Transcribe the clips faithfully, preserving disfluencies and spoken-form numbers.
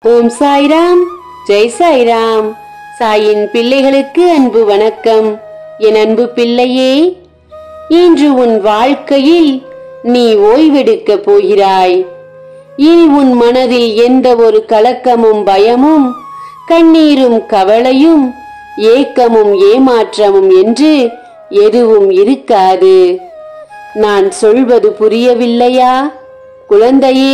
ஓம் சாய்ராம், ஜெய் சாய்ராம். சாயின் பிள்ளைகளுக்கு அன்பு வணக்கம். என் அன்பு பிள்ளையே, இன்று உன் வாழ்க்கையில் நீ ஓய்வெடுக்க போகிறாய். இனி உன் மனதில் எந்த ஒரு கலக்கமும் பயமும் கண்ணீரும் கவலையும் ஏக்கமும் ஏமாற்றமும் என்று எதுவும் இருக்காது. நான் சொல்வது புரியவில்லையா? குழந்தையே,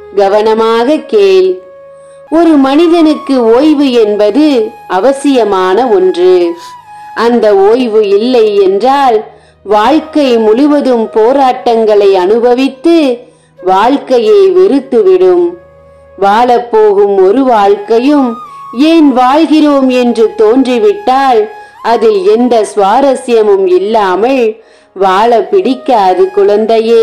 கவனமாக கேள். ஒரு மனிதனுக்கு ஓய்வு என்பது அவசியமான ஒன்று. அந்த ஓய்வு இல்லை என்றால் வாழ்க்கை முழுவதும் போராட்டங்களை அனுபவித்து வாழ்க்கையை வெறுத்துவிடும். வாழப்போகும் ஒரு வாழ்க்கையும் ஏன் வாழ்கிறோம் என்று தோன்றிவிட்டால் அதில் எந்த சுவாரஸ்யமும் இல்லாமல் வாழ பிடிக்காது குழந்தையே.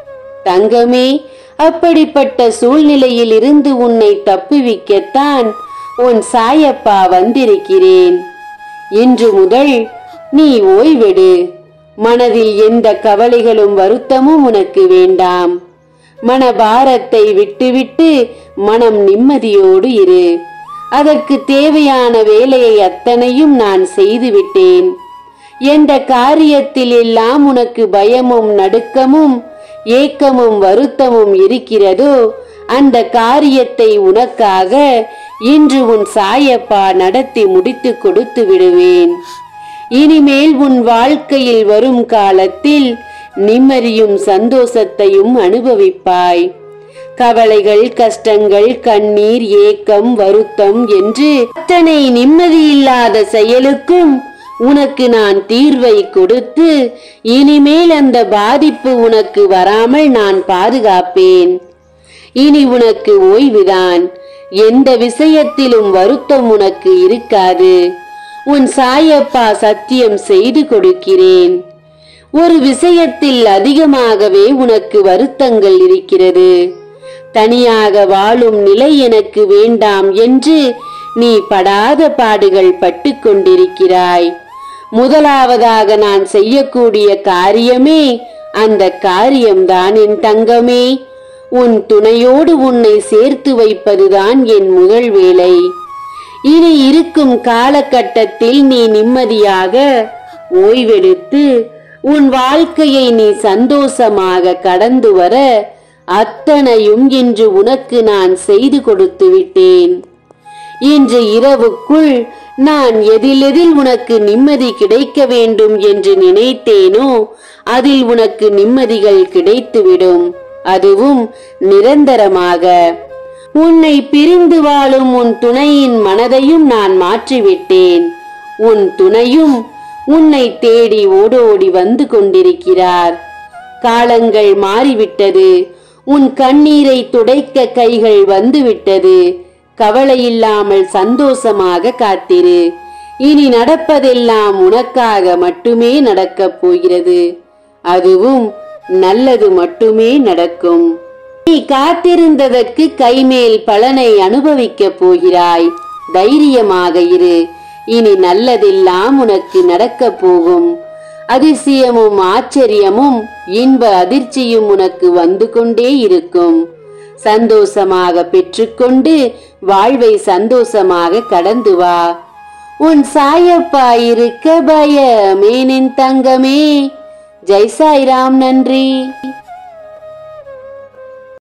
தங்கமே, அப்படிப்பட்ட சூழ்நிலையில் இருந்து உன்னை தப்புவிக்கத்தான் உன் சாயப்பா வந்திருக்கிறேன். இன்று முதல் நீ ஓய்வெடு. மனதில் எந்த கவலைகளும் வருத்தமும் உனக்கு வேண்டாம். மனபாரத்தை விட்டுவிட்டு மனம் நிம்மதியோடு இரு. அதற்கு தேவையான வேலையை அத்தனையும் நான் செய்துவிட்டேன். எந்த காரியத்தில் எல்லாம் உனக்கு பயமும் நடுக்கமும் ஏக்கமும் வருத்தமும் இருக்கிறதோ அந்த காரியத்தை உனக்காக இன்று உன் சாயப்பா நடத்தி முடித்து கொடுத்து விடுவேன். இனிமேல் உன் வாழ்க்கையில் வரும் காலத்தில் நிம்மதியும் சந்தோஷத்தையும் அனுபவிப்பாய். கவலைகள், கஷ்டங்கள், கண்ணீர், ஏக்கம், வருத்தம் என்று அத்தனை நிம்மதியில்லாத செயலுக்கும் உனக்கு நான் தீர்வை கொடுத்து இனிமேல் அந்த பாதிப்பு உனக்கு வராமல் நான் பாதுகாப்பேன். இனி உனக்கு ஓய்வுதான். எந்த விஷயத்திலும் வருத்தம் உனக்கு இருக்காது. உன் சாயப்பா சத்தியம் செய்து கொடுக்கிறேன். ஒரு விஷயத்தில் அதிகமாகவே உனக்கு வருத்தங்கள் இருக்கிறது. தனியாக வாழும் நிலை எனக்கு வேண்டாம் என்று நீ படாத பாடுகள் பட்டு கொண்டிருக்கிறாய். முதலாவதாக நான் செய்யக்கூடிய காரியமே அந்த காரியம்தான் என் தங்கமே. உன் துணையோடு உன்னை சேர்த்து வைப்பதுதான் என் முதல் வேலை. இனி இருக்கும் காலகட்டத்தில் நீ நிம்மதியாக ஓய்வெடுத்து உன் வாழ்க்கையை நீ சந்தோஷமாக கடந்து வர அத்தனையும் இன்று உனக்கு நான் செய்து கொடுத்து விட்டேன். இன்று இரவுக்குள் நான் எதிலெதில் உனக்கு நிம்மதி கிடைக்க வேண்டும் என்று நினைத்தேனோ அதில் உனக்கு நிம்மதிகள் கிடைத்துவிடும். அதுவும் நிரந்தரமாக. உன்னை பிரிந்து வாழும் உன் துணையின் மனதையும் நான் மாற்றிவிட்டேன். உன் துணையும் உன்னை தேடி ஓடோடி வந்து கொண்டிருக்கிறார். காலங்கள் மாறிவிட்டது. உன் கண்ணீரை துடைக்க கைகள் வந்துவிட்டது. கவலை இல்லாமல் சந்தோஷமாக காத்திரு. இனி நடப்பதெல்லாம் உனக்காக மட்டுமே நடக்கப் போகிறது. அதுவும் நல்லது மட்டுமே நடக்கும். நீ காத்திருந்ததற்கு கைமேல் பலனை அனுபவிக்கப் போகிறாய். தைரியமாக இரு. இனி நல்லதெல்லாம் உனக்கு நடக்கப் போகும். அதிசயமும் ஆச்சரியமும் இன்ப அதிர்ச்சியும் உனக்கு வந்து கொண்டே இருக்கும். சந்தோஷமாக பெற்றுக்கொண்டு வாழ்வை சந்தோஷமாக கடந்து வா. உன் சாயப்பா இருக்க பயமேனின் தங்கமே. ஜெய் சாய்ராம். நன்றி.